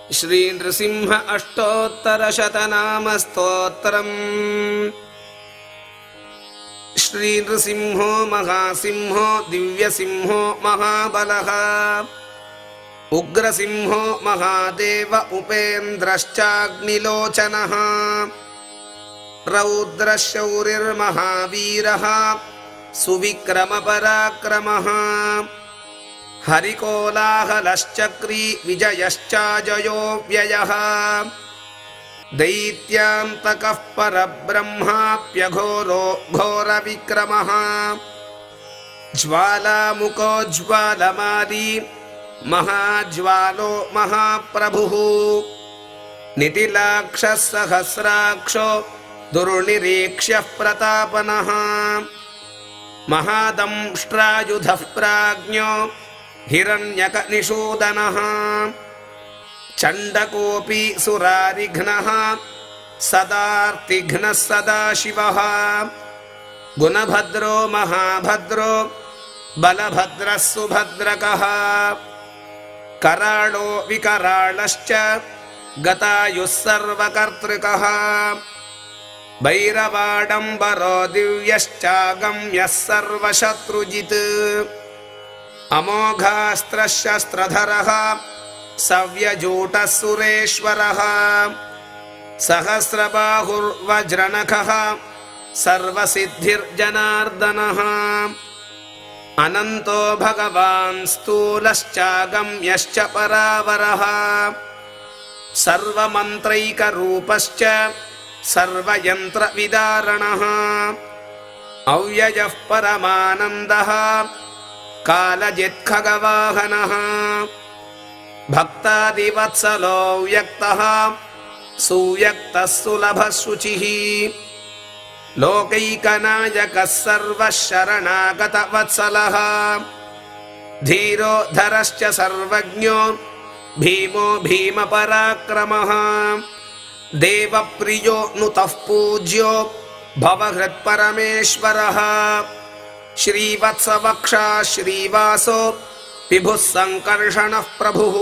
श्री नृसिंह अष्टोत्तरशतनाम स्तोत्रम्। श्री नृसिंहो महासिंहो दिव्यसिंहो महाबलः उग्रसिंहो महादेव उपेन्द्रश्चाग्निलोचनः रौद्रशौरिर्महावीरः सुविक्रमपराक्रमः हरिकोलाहलश्चक्री विजयश्चाजयो व्ययः दैत्यान्तकः परब्रह्माप्यघोरो घोरविक्रमः ज्वालामुखो ज्वालमाली महाज्वालो महाप्रभुः नितिलाक्षः सहस्राक्षो दुर्निरीक्ष्यः प्रतापनः महादंष्ट्रायुधः प्राज्ञो हिरण्यकनिषूदनः चण्डकोऽपि सुरारिघ्नः सदार्तिघ्नः सदाशिवः गुणभद्रो महाभद्रो बलभद्रः सुभद्रकः कराळो विकराळश्च गतायुः सर्वकर्तृकः भैरवाडम्बरो दिव्यश्चागम्यः सर्वशत्रुजित् अमोघास्त्रशस्त्रधरः सव्यजूटः सुरेश्वरः सहस्रबाहुर्वज्रनखः सर्वसिद्धिर्जनार्दनः अनन्तो भगवान् स्थूलश्चागम्यश्च परावरः सर्वमन्त्रैकरूपश्च सर्वयन्त्रविदारणः अव्ययः परमानन्दः कालजित्खगवाहनः भक्तादिवत्सलो व्यक्तः सुव्यक्तः सुलभः शुचिः लोकैकनायकः सर्वः शरणागतवत्सलः धीरो धरश्च सर्वज्ञो भीमो भीमपराक्रमः देवप्रियो नुतः पूज्यो भवहृत्परमेश्वरः श्रीवत्सवक्षा श्रीवासो विभुः सङ्कर्षणः प्रभुः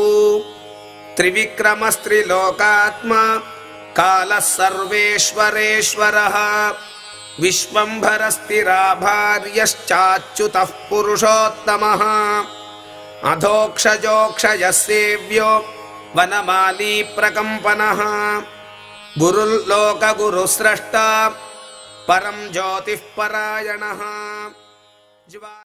त्रिविक्रमस्त्रिलोकात्मा कालः सर्वेश्वरेश्वरः विश्वम्भरस्थिराभार्यश्चाच्युतः पुरुषोत्तमः अधोक्षजोक्षयः सेव्यो वनमाली प्रकम्पनः गुरुर्लोकगुरुस्रष्टा परं ज्योतिः परायणः।